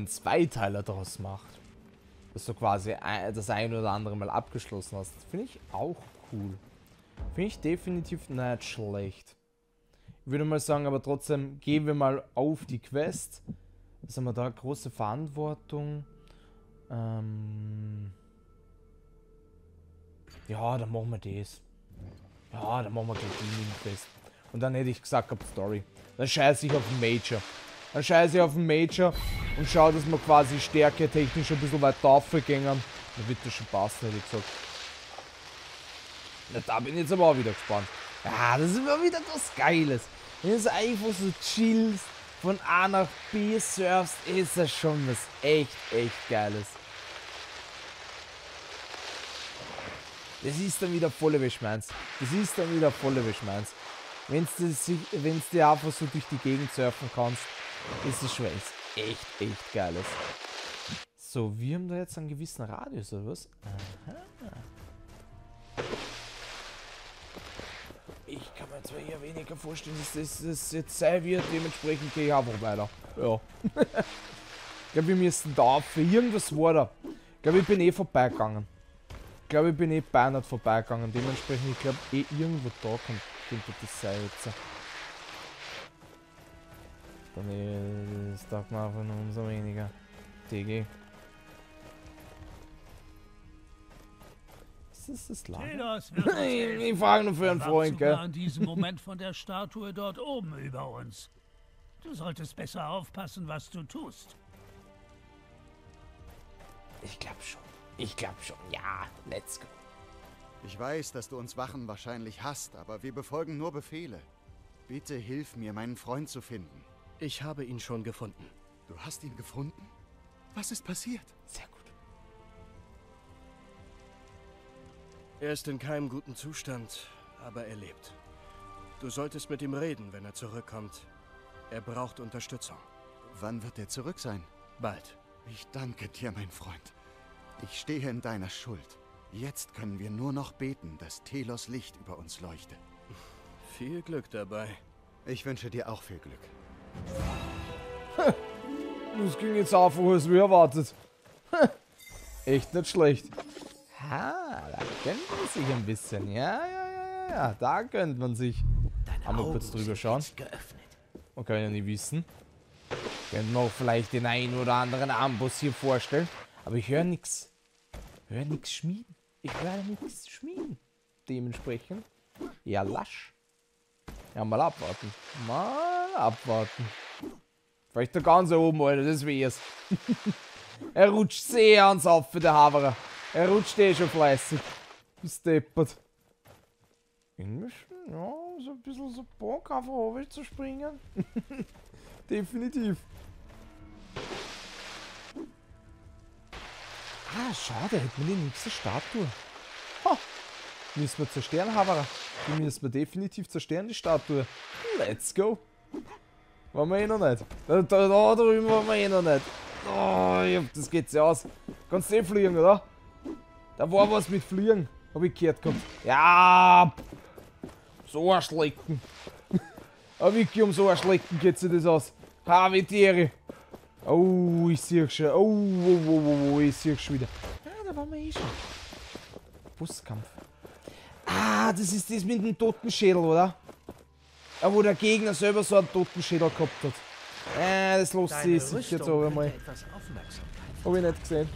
Zweiteiler daraus macht. Dass du quasi das ein oder andere Mal abgeschlossen hast. Finde ich auch cool. Finde ich definitiv nicht schlecht. Ich würde mal sagen, aber trotzdem gehen wir mal auf die Quest. Was haben wir da? Große Verantwortung. Ja, dann machen wir das. Ja, dann machen wir gleich die Quest. Und dann hätte ich gesagt, ab Story. Dann scheiße ich auf den Major. Dann scheiße ich auf den Major und schaue, dass wir quasi Stärke technisch ein bisschen weiter aufgehen. Dann wird das schon passen, hätte ich gesagt. Ja, da bin ich jetzt aber auch wieder gespannt. Ja, das ist immer wieder was Geiles. Wenn du einfach so chillst, von A nach B surfst, ist das schon was echt Geiles. Das ist dann wieder volle Wäschmeins. Das ist dann wieder volle Wäschmeins. Wenn du dir einfach so durch die Gegend surfen kannst, ist das schon was echt Geiles. So, wir haben da jetzt einen gewissen Radius, oder was? Aha. Ich kann mir zwar eher weniger vorstellen, dass das jetzt sein wird, dementsprechend gehe ich einfach weiter. Ja. Ich glaube, wir müssen da für irgendwas war da. Ich glaube, ich bin eh vorbeigegangen. Ich glaube, ich bin eh beinahe vorbeigegangen. Dementsprechend, ich glaube, eh irgendwo da könnte das sein jetzt. Dann ist das mal von umso weniger. TG. Ist das Lager? Ich frage nur für einen Freund, gell? In diesem Moment von der Statue dort oben über uns. Du solltest besser aufpassen, was du tust. Ich glaube schon. Ich glaube schon. Ja, let's go. Ich weiß, dass du uns Wachen wahrscheinlich hasst, aber wir befolgen nur Befehle. Bitte hilf mir, meinen Freund zu finden. Ich habe ihn schon gefunden. Du hast ihn gefunden? Was ist passiert? Sehr gut. Er ist in keinem guten Zustand, aber er lebt. Du solltest mit ihm reden, wenn er zurückkommt. Er braucht Unterstützung. Wann wird er zurück sein? Bald. Ich danke dir, mein Freund. Ich stehe in deiner Schuld. Jetzt können wir nur noch beten, dass Telos Licht über uns leuchte. Viel Glück dabei. Ich wünsche dir auch viel Glück. Das ging jetzt auf, als wir erwartet. Echt nicht schlecht. Ha, da gönnt man sich ein bisschen. Ja, da gönnt man sich. Einmal kurz drüber schauen. Man kann ja nicht wissen. Könnten wir auch vielleicht den einen oder anderen Amboss hier vorstellen. Aber ich höre nichts. Höre nichts schmieden. Ich höre nichts schmieden. Dementsprechend. Ja, lasch. Ja, mal abwarten. Mal abwarten. Vielleicht der ganz oben, Alter. Das wär's. Er rutscht sehr ans Auf für der Haverer. Er rutscht eh schon fleißig. Ist deppert. Irgendwie, ja, so ein bisschen so Bock einfach runter zu springen. Definitiv. Ah, schade, hätten wir die nächste Statue. Ha! Müssen wir zerstören, Haverer. Die müssen wir definitiv zerstören, die Statue. Let's go. Waren wir eh noch nicht. Da drüben waren wir eh noch nicht. Oh, das geht ja aus. Kannst du eh fliegen, oder? Da war was mit Fliegen. Hab ich gehört gehabt. Ja! So ein Schlecken. Aber wirklich um so ein Schlecken geht sich das aus. Ha, wie Tiere. Oh, ich sehe schon. Oh, ich sehe schon wieder. Ja, da waren wir eh schon. Busskampf. Ah, das ist das mit dem Totenschädel, oder? Ja, wo der Gegner selber so einen Totenschädel gehabt hat. Das lässt sich sicher jetzt aber mal. Hab ich nicht gesehen.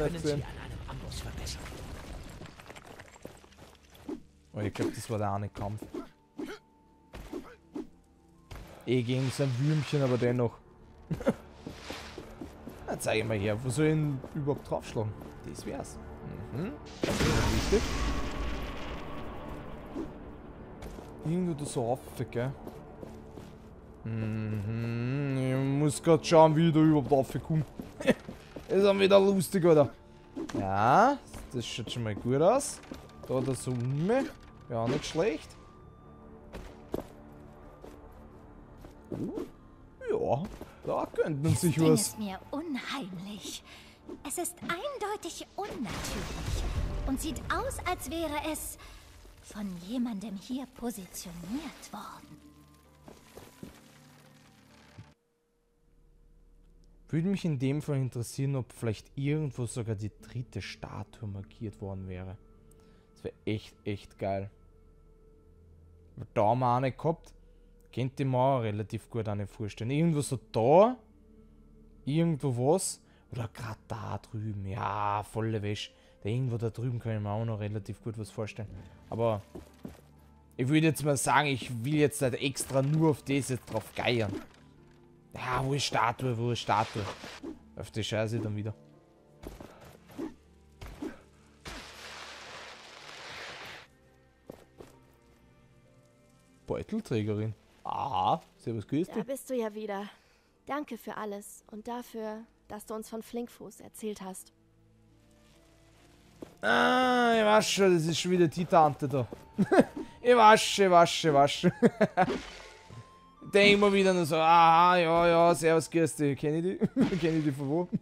Oh, ich glaube, das war der eine Kampf. Eh gegen so ein Würmchen, aber dennoch. Na, zeig ich mal her, wo soll ich ihn überhaupt draufschlagen? Das wär's. Wichtig. Irgendwo da so rauf, gell? Ich muss gerade schauen, wie ich da überhaupt raufkomme. Das ist dann wieder lustig, oder? Ja, das schaut schon mal gut aus. Da der Summe. Ja, nicht schlecht. Ja, da könnte man sich was. Das ist mir unheimlich. Es ist eindeutig unnatürlich und sieht aus, als wäre es von jemandem hier positioniert worden. Würde mich in dem Fall interessieren, ob vielleicht irgendwo sogar die 3. Statue markiert worden wäre. Das wäre echt geil. Weil da haben wir eine gehabt. Könnte ich mir auch relativ gut eine vorstellen. Irgendwo so da. Irgendwo was. Oder gerade da drüben. Ja, volle Wäsche. Irgendwo da drüben kann ich mir auch noch relativ gut was vorstellen. Aber ich würde jetzt mal sagen, ich will jetzt nicht extra nur auf das jetzt drauf geiern. Ja, wo ist Statue, wo ist Statue? Auf die Scheiße dann wieder. Beutelträgerin. Ah, servus, grüß dich. Da bist du ja wieder. Danke für alles und dafür, dass du uns von Flinkfuß erzählt hast. Ah, ich weiß schon, das ist schon wieder die Tante da. Ich wasche. Denk mal wieder nur so, aha, ja, servus, grüß dich. Kenn ich die? Kenn ich die von wo?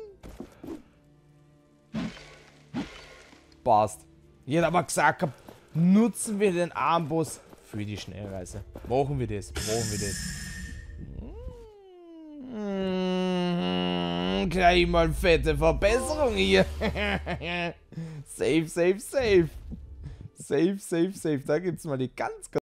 Passt. Ich hätte aber gesagt gehabt, nutzen wir den Armboss für die Schnellreise. Machen wir das. Gleich mal fette Verbesserung hier. Safe. Da gibt's mal die ganz